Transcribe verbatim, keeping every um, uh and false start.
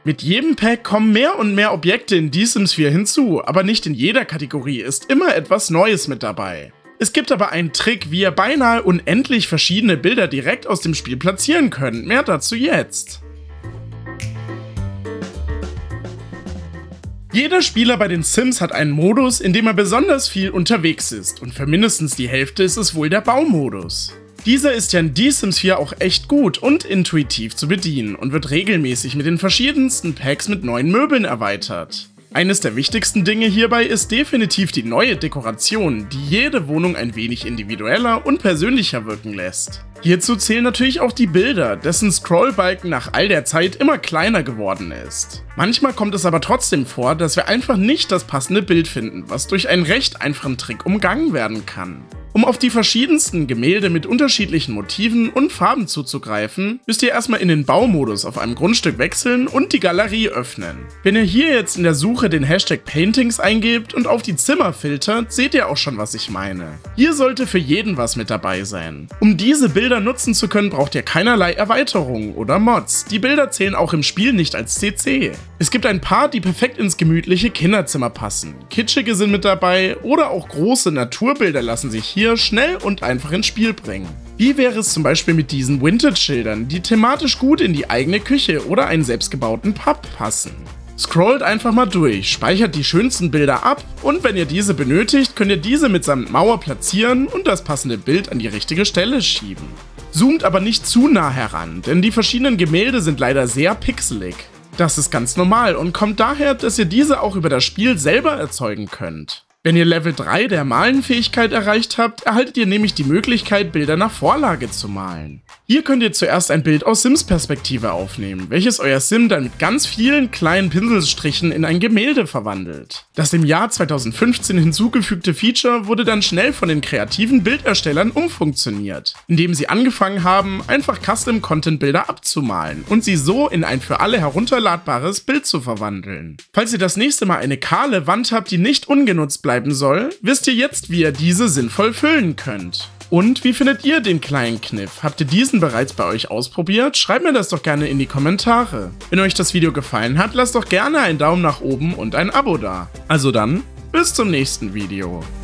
Mit jedem Pack kommen mehr und mehr Objekte in Die Sims vier hinzu, aber nicht in jeder Kategorie ist immer etwas Neues mit dabei. Es gibt aber einen Trick, wie ihr beinahe unendlich verschiedene Bilder direkt aus dem Spiel platzieren könnt, mehr dazu jetzt. Jeder Spieler bei den Sims hat einen Modus, in dem er besonders viel unterwegs ist, und für mindestens die Hälfte ist es wohl der Baumodus. Dieser ist ja in Die Sims vier auch echt gut und intuitiv zu bedienen und wird regelmäßig mit den verschiedensten Packs mit neuen Möbeln erweitert. Eines der wichtigsten Dinge hierbei ist definitiv die neue Dekoration, die jede Wohnung ein wenig individueller und persönlicher wirken lässt. Hierzu zählen natürlich auch die Bilder, dessen Scrollbalken nach all der Zeit immer kleiner geworden ist. Manchmal kommt es aber trotzdem vor, dass wir einfach nicht das passende Bild finden, was durch einen recht einfachen Trick umgangen werden kann. Um auf die verschiedensten Gemälde mit unterschiedlichen Motiven und Farben zuzugreifen, müsst ihr erstmal in den Baumodus auf einem Grundstück wechseln und die Galerie öffnen. Wenn ihr hier jetzt in der Suche den Hashtag Paintings eingebt und auf die Zimmer filtert, seht ihr auch schon, was ich meine. Hier sollte für jeden was mit dabei sein. Um diese Bilder nutzen zu können, braucht ihr keinerlei Erweiterungen oder Mods. Die Bilder zählen auch im Spiel nicht als C C. Es gibt ein paar, die perfekt ins gemütliche Kinderzimmer passen. Kitschige sind mit dabei oder auch große Naturbilder lassen sich hier schnell und einfach ins Spiel bringen. Wie wäre es zum Beispiel mit diesen Vintage-Schildern, die thematisch gut in die eigene Küche oder einen selbstgebauten Pub passen? Scrollt einfach mal durch, speichert die schönsten Bilder ab und wenn ihr diese benötigt, könnt ihr diese mitsamt Mauer platzieren und das passende Bild an die richtige Stelle schieben. Zoomt aber nicht zu nah heran, denn die verschiedenen Gemälde sind leider sehr pixelig. Das ist ganz normal und kommt daher, dass ihr diese auch über das Spiel selber erzeugen könnt. Wenn ihr Level drei der Malenfähigkeit erreicht habt, erhaltet ihr nämlich die Möglichkeit, Bilder nach Vorlage zu malen. Hier könnt ihr zuerst ein Bild aus Sims-Perspektive aufnehmen, welches euer Sim dann mit ganz vielen kleinen Pinselstrichen in ein Gemälde verwandelt. Das im Jahr zweitausendfünfzehn hinzugefügte Feature wurde dann schnell von den kreativen Bilderstellern umfunktioniert, indem sie angefangen haben, einfach Custom-Content-Bilder abzumalen und sie so in ein für alle herunterladbares Bild zu verwandeln. Falls ihr das nächste Mal eine kahle Wand habt, die nicht ungenutzt bleibt, bleiben soll, wisst ihr jetzt, wie ihr diese sinnvoll füllen könnt. Und wie findet ihr den kleinen Kniff? Habt ihr diesen bereits bei euch ausprobiert? Schreibt mir das doch gerne in die Kommentare. Wenn euch das Video gefallen hat, lasst doch gerne einen Daumen nach oben und ein Abo da. Also dann, bis zum nächsten Video.